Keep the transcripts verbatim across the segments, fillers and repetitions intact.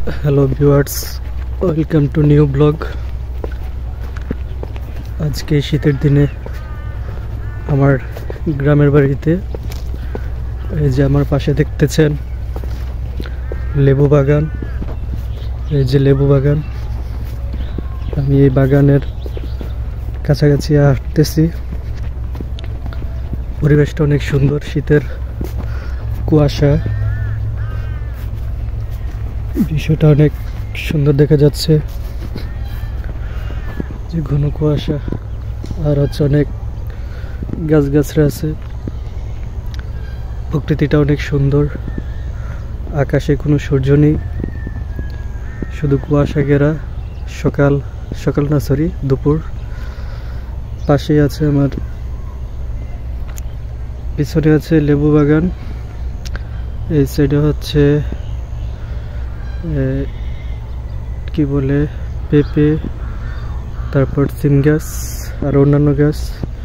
Hello viewers, welcome to new blog. আজকে শীতের দিনে আমার গ্রামের বাড়িতে, এই যে আমার পাশে দেখতেছেন লেবু বাগান। এই যে লেবু বাগান, আমি এই বাগানের কাছাকাছি হাঁটতেছি। পরিবেশটা অনেক সুন্দর, শীতের কুয়াশা, বিষয়টা অনেক সুন্দর দেখা যাচ্ছে। যে ঘন কুয়াশা আর হচ্ছে অনেক গাছগাছরা আছে, প্রকৃতিটা অনেক সুন্দর। আকাশে কোনো সূর্য নেই, শুধু কুয়াশা ঘেরা। সকাল সকাল না সরি দুপুর। পাশেই আছে আমার, পিছনে আছে লেবু বাগান, এই সাইডে হচ্ছে কি বলে পেঁপে, তারপর সিম গাছ আর অন্যান্য গাছ।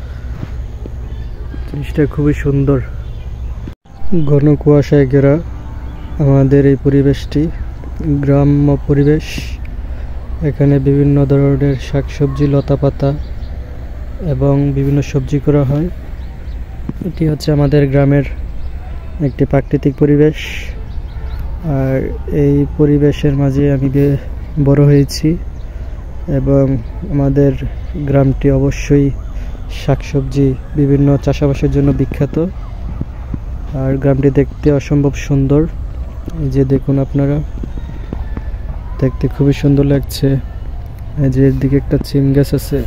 জিনিসটা খুবই সুন্দর। ঘন কুয়াশায় ঘেরা আমাদের এই পরিবেশটি গ্রাম্য পরিবেশ। এখানে বিভিন্ন ধরনের শাকসবজি, লতাপাতা এবং বিভিন্ন সবজি করা হয়। এটি হচ্ছে আমাদের গ্রামের একটি প্রাকৃতিক পরিবেশ। আর এই পরিবেশের মাঝে আমি বড় হয়েছি এবং আমাদের গ্রামটি অবশ্যই শাকসবজি, বিভিন্ন চাষাবাসের জন্য বিখ্যাত। আর গ্রামটি দেখতে অসম্ভব সুন্দর। এই যে দেখুন, আপনারা দেখতে খুবই সুন্দর লাগছে। এই যে এর দিকে একটা সিম গাছ আছে,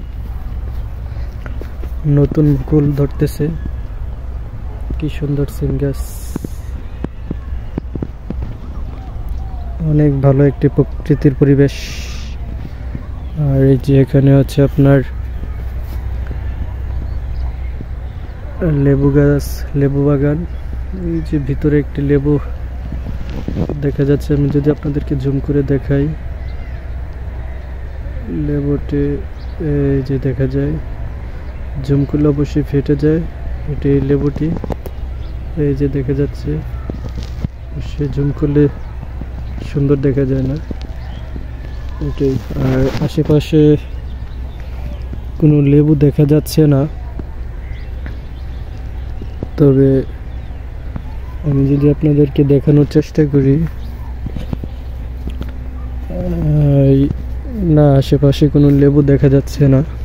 নতুন ফুল ধরতেছে, কি সুন্দর সিম গাছ। অনেক ভালো একটি প্রকৃতির পরিবেশ। আর এই যে এখানে হচ্ছে আপনার লেবু গাছ, লেবু বাগান। এই যে ভিতরে একটি লেবু দেখা যাচ্ছে, আমি যদি আপনাদেরকে জুম করে দেখাই, লেবুটি এই যে দেখা যায়, জুম করলে অবশ্যই ফেটে যায়। এটি লেবুটি এই যে দেখা যাচ্ছে, সে জুম করলে সুন্দর দেখা যায় না এটাই। আর আশেপাশে কোনো লেবু দেখা যাচ্ছে না, তবে আমি যদি আপনাদেরকে দেখানোর চেষ্টা করি, না আশেপাশে কোনো লেবু দেখা যাচ্ছে না।